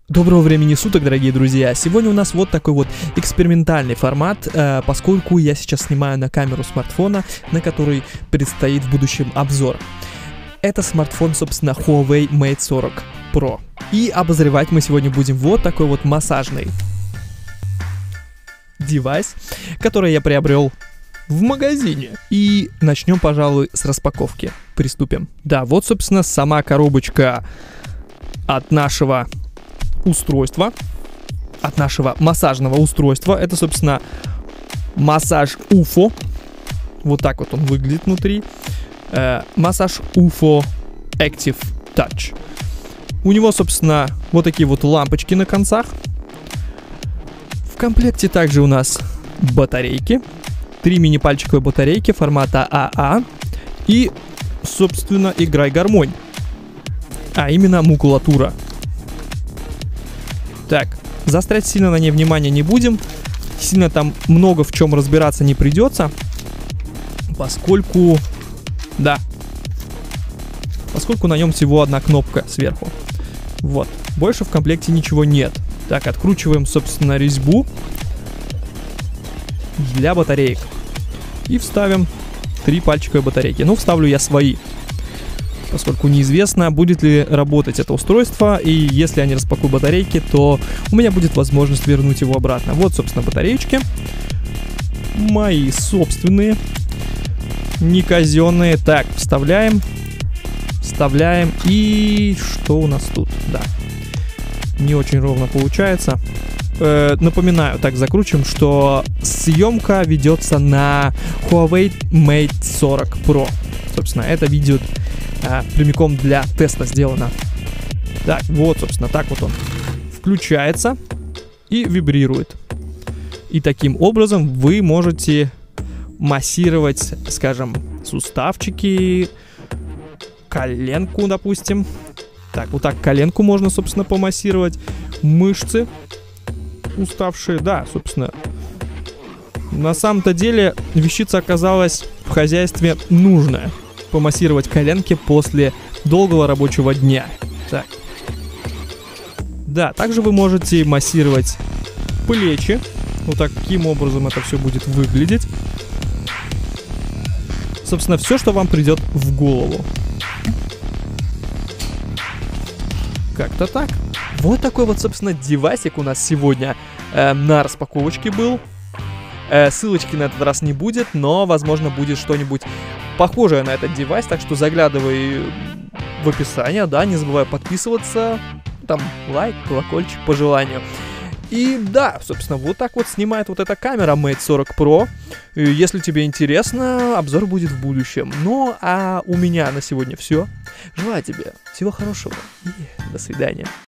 Доброго времени суток, дорогие друзья! Сегодня у нас вот такой вот экспериментальный формат, поскольку я сейчас снимаю на камеру смартфона, на который предстоит в будущем обзор. Это смартфон, собственно, Huawei Mate 40 Pro. И обозревать мы сегодня будем вот такой вот массажный девайс, который я приобрел в магазине. И начнем, пожалуй, с распаковки. Приступим. Да, вот, собственно, сама коробочка от нашего устройства, от нашего массажного устройства. Это, собственно, массаж UFO. Вот так вот он выглядит внутри. Массаж UFO Active Touch. У него, собственно, вот такие вот лампочки на концах. В комплекте также у нас батарейки. 3 мини-пальчиковые батарейки формата АА. И, собственно, играй гармонь. А именно макулатура. Так, заострять сильно на ней внимание не будем. Сильно там много в чем разбираться не придется. Поскольку на нем всего одна кнопка сверху. Вот. Больше в комплекте ничего нет. Так, откручиваем, собственно, резьбу для батареек. И вставим 3 пальчиковые батарейки. Ну, вставлю я свои, поскольку неизвестно, будет ли работать это устройство, и если я не распакую батарейки, то у меня будет возможность вернуть его обратно. Вот, собственно, батареечки. Мои собственные, не казенные. Так, вставляем, и что у нас тут? Да, не очень ровно получается. Напоминаю, так, закручиваем, что съемка ведется на Huawei Mate 40 Pro. Собственно, это видео прямиком для теста сделано. Так, вот, собственно, так вот он включается и вибрирует. И таким образом вы можете массировать, скажем, суставчики, коленку, допустим. Так, вот так коленку можно, собственно, помассировать. Мышцы уставшие, да, собственно. На самом-то деле вещица оказалась в хозяйстве нужная. Помассировать коленки после долгого рабочего дня. Так. Да, также вы можете массировать плечи. Вот таким образом это все будет выглядеть. Собственно, все, что вам придет в голову. Как-то так. Вот такой вот, собственно, девайсик у нас сегодня на распаковочке был. Ссылочки на этот раз не будет, но, возможно, будет что-нибудь похожее на этот девайс, так что заглядывай в описание, да, не забывай подписываться, там лайк, колокольчик по желанию. И да, собственно, вот так вот снимает вот эта камера Mate 40 Pro. Если тебе интересно, обзор будет в будущем. Ну, а у меня на сегодня все. Желаю тебе всего хорошего и до свидания.